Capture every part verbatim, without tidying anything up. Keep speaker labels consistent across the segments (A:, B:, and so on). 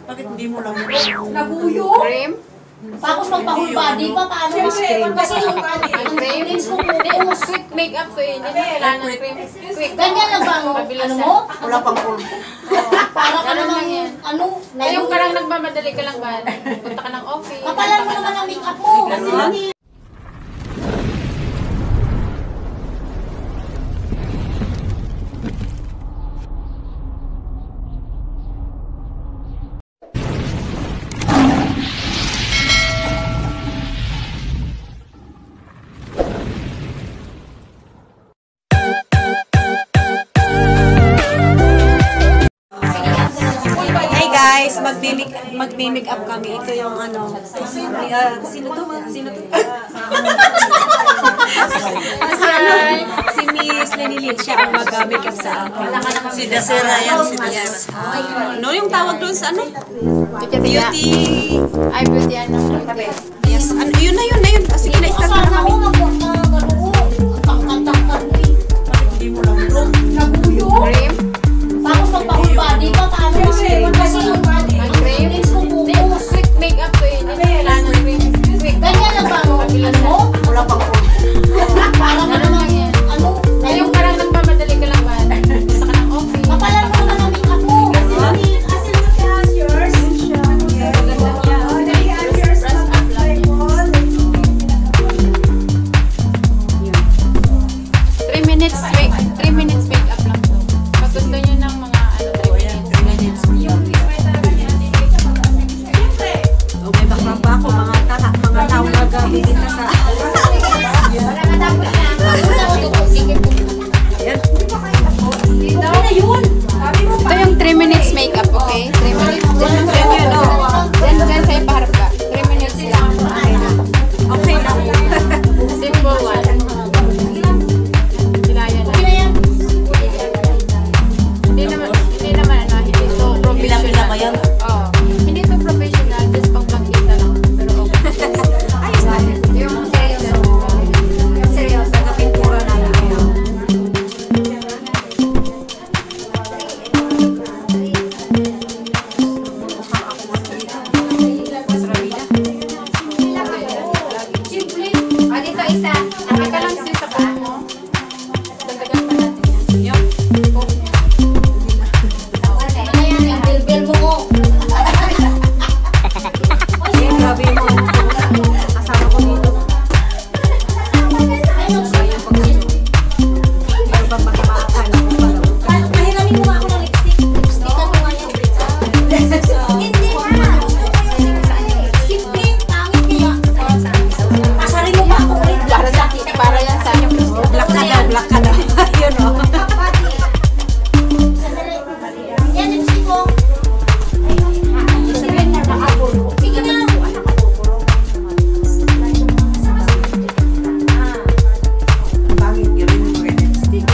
A: Bakit hindi mo lang?
B: Nabuyo? Cream?
C: Tapos magpa-whole body pa, paano? Kasi yung ingredients ko po.
B: Quick makeup to yun. Hindi kailangan ng cream. Quick.
C: Ganyan lang ba? Ano mo?
A: Wala pang pulbo.
C: Para ka namang, ano?
B: Yung parang nagmamadali ka lang ba? Punta ka ng office.
C: Kapalan mo naman ang makeup mo. Kasi hindi.
A: Guys, magmimik magmimik up kami. Ito yung ano, uh, sino to? Sino to? si ano? Si Miss Lenilin, siya ang mag-make up sa akin. Si Dasera yan, si Dasera. Ano yung tawag doon sa ano? Beauty.
B: Ay, beauty ano?
A: Yes, ano, yun na yun na yun. Sige na, start na kami. Hindi mo lang.
C: Nabuyo?
B: Cream?
C: Tapos magpa-whole body pa, paano? Kasi yung ingredients ko po.
B: Quick makeup to yun. Hindi kailangan ng cream. Quick.
C: Ganyan lang ba? Ano mo?
A: Wala pang pulbo.
C: Para ka namang, ano?
B: Yung parang nagmamadali ka lang ba? Punta ka ng office.
C: Kapalan mo naman ang makeup mo. Kasi hindi. Kasi look at yours.
B: Three minutes, wait. Three minutes makeup lang to. Pag gusto nyo ng mga ano, three minutes.
A: O may baka ba ako, mga taha, mga tao na gamitin na sa...
B: Ito yung three minutes makeup, okay? three minutes. Then, then, yun, oh. Then, then, sa'yo paharap ka. three minutes lang.
A: Okay lang.
B: Simple one. Kinaya lang. Hindi naman, hindi naman, ano, hindi to professional.
A: ba yan?
B: Oo. Hindi to professional, just pang pagkita lang. Pero okay. Ayos na. Yung seryoso. Yung seryoso.
A: Pintura na lang.
B: Ah, dito isa. Nakaka lang siya sa paa mo. Dagdagan pa natin yan. Yung.
C: Ano yan? Yung bilbil mo ko.
A: Ay, grabe yung mga kasama ko dito. Meron ba pagkabakan?
C: Mahiramin mo nga ako ng lipstick. Lipstickan mo nga yan. Hindi nga. Simple, pangit kaya. Pasarin mo pa ako ulit.
B: Para sa para yan sa akin.
A: Black ka daw, black ka daw. Yun o.
C: Sandali. Yan, lipstick ko. Sige na.
A: Bakit yun yung mga lipstick?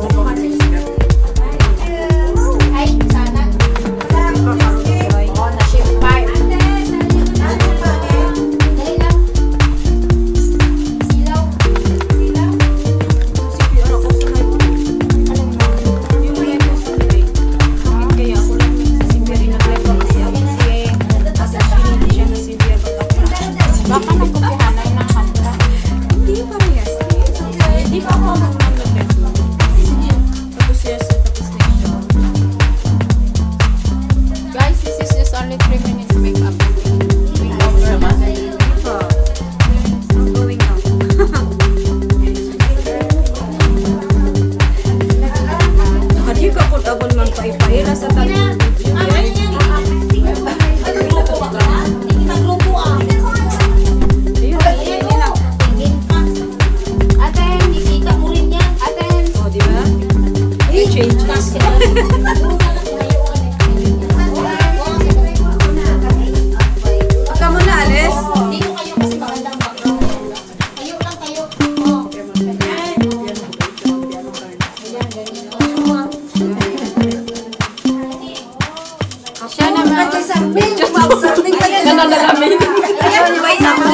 C: Ay, sana.
B: Oh, na shift five.
C: Dali lang. Silaw. Silaw.
B: Baka nagkukuhanan ng kanta.
A: Hindi parehas. Hindi pa ako mag-nag-nag. Tapos yes, tapos next show.
B: Guys, this is just only three minutes makeup.
A: I'm going out. Hadi ka po tabon man pa ipaila sa tabi.
B: Ate, ate.
A: O, di ba? Changes. Ka muna, Alice.
C: Dito kayo kasi magandang background. Kayo lang kayo. Oh.
B: Siya naman.
A: Nananalamin. Ayan, may naman.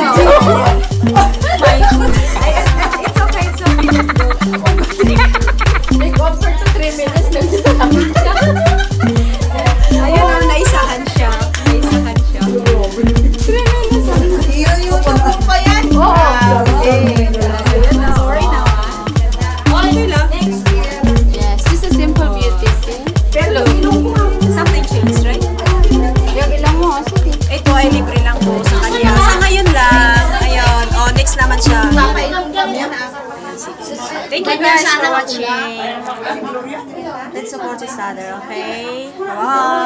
A: It's okay, it's okay.
B: Make offer to three minutes. Nagsasabi siya.
A: Ayun, naisahan siya. guys for watching. Let's support each other, okay? Bye.